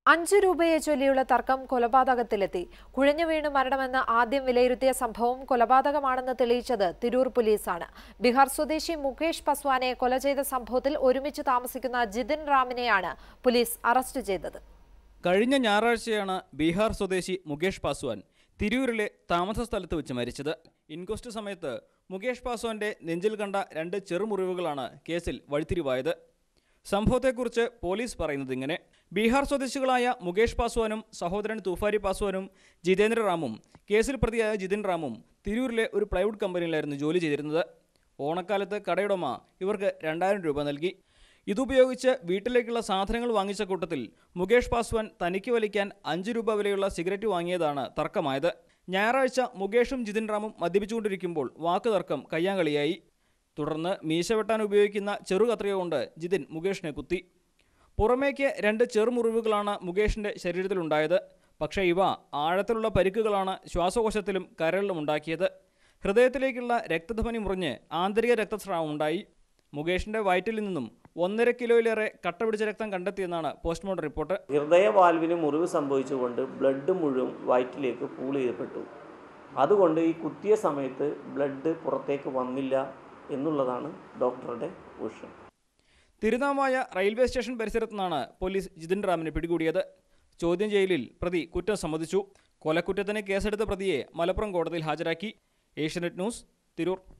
5 രൂപയെ ചൊല്ലിയുള്ള തർക്കം കൊലപാതകത്തിലെത്തി. കുഴഞ്ഞു വീണ് മരണമെന്ന് ആദ്യം വിലയിരുത്തിയ സംഭവം കൊലപാതകമാണെന്ന് തെളിയിച്ചത് തിരൂർ പോലീസാണ്. ബീഹാർ സ്വദേശി മുകേഷ് പസ്വാനെ കൊല ചെയ്ത സംഭവത്തിൽ ഒരുമിച്ച് താമസിക്കുന്ന ജിതിൻ റാമിനെയാണ് പോലീസ് അറസ്റ്റ് ചെയ്തത്. കഴിഞ്ഞ ഞായറാഴ്ചയാണ് ബീഹാർ സ്വദേശി മുകേഷ് പാസ്വാൻ തിരൂരിലെ താമസ സ്ഥലത്ത് വെച്ച് മരിച്ചത്. ഇൻക്വസ്റ്റ് സമയത്ത് മുകേഷ് പാസ്വാന്റെ നെഞ്ചിൽ കണ്ട 2 ചെറുമുറിവുകളാണ് കേസിൽ വഴിത്തിരിവായത്. സംഭവത്തെക്കുറിച്ച് പോലീസ് പറയുന്നത് ഇങ്ങനെ: ബീഹാർ സ്വദേശികളായ മുകേഷ് പാസ്വാനും സഹോദരൻ തൂഫാരി പാസ്വാനും ജിതേന്ദ്ര റാമും കേസിൽ പ്രതിയായ ജിതിൻ റാമും തിരൂരിലെ ഒരു പ്ലൈവുഡ് കമ്പനിയിലായിരുന്നു ജോലി ചെയ്തിരുന്നത്. ഓണക്കാലത്ത് കടയുടമ ഇവർക്ക് 2000 രൂപ നൽകി. ഇതുപയോഗിച്ച് വീട്ടിലേക്കുള്ള സാധനങ്ങൾ വാങ്ങിച്ച കൂട്ടത്തിൽ മുകേഷ് പാസ്വാൻ തനിക്ക് വലിക്കാൻ 5 രൂപ വിലയുള്ള സിഗരറ്റ് വാങ്ങിയതാണ് തർക്കമായത്. ഞായറാഴ്ച മുകേഷും ജിതിൻ റാമും മദ്യപിച്ചുകൊണ്ടിരിക്കുമ്പോൾ വാക്കുതർക്കം കയ്യാങ്കളിയായി. തുടർന്ന് മീശ വെട്ടാൻ ഉപയോഗിക്കുന്ന ചെറുകത്രിക കൊണ്ട് ജിതിൻ മുകേഷിനെ കുത്തി. പുറമേക്ക് 2 ചെറുമുറിവുകളാണ് മുകേഷിൻ്റെ ശരീരത്തിലുണ്ടായത്. പക്ഷേ ഇവ ആഴത്തിലുള്ള പരിക്കുകളാണ് ശ്വാസകോശത്തിലും കരളിലും ഉണ്ടാക്കിയത്. ഹൃദയത്തിലേക്കുള്ള രക്തധമനി മുറിഞ്ഞ് ആന്തരിക രക്തസ്രാവം ഉണ്ടായി. മുകേഷിൻ്റെ വയറ്റിൽ നിന്നും 1.5 കിലോയിലേറെ കട്ട പിടിച്ച രക്തം കണ്ടെത്തിയെന്നാണ് പോസ്റ്റ്മോർട്ടം റിപ്പോർട്ട്. ഹൃദയവാൽവിന് മുറിവ് സംഭവിച്ചുകൊണ്ട് ബ്ലഡ് മുഴുവൻ വയറ്റിലേക്ക് പൂൾ ചെയ്യപ്പെട്ടു. അതുകൊണ്ട് ഈ കുത്തിയ സമയത്ത് ബ്ലഡ് പുറത്തേക്ക് വന്നില്ല എന്നുള്ളതാണ് ഡോക്ടറുടെ ഊഷ്യം. തിരുനാവായ റെയിൽവേ സ്റ്റേഷൻ പരിസരത്തു നിന്നാണ് പോലീസ് ജിതിൻ റാമിനെ പിടികൂടിയത്. ചോദ്യം ചെയ്യലിൽ പ്രതി കുറ്റം സമ്മതിച്ചു. കൊലക്കുറ്റത്തിന് കേസെടുത്ത പ്രതിയെ മലപ്പുറം കോടതിയിൽ ഹാജരാക്കി. ഏഷ്യാനെറ്റ് ന്യൂസ്, തിരൂർ.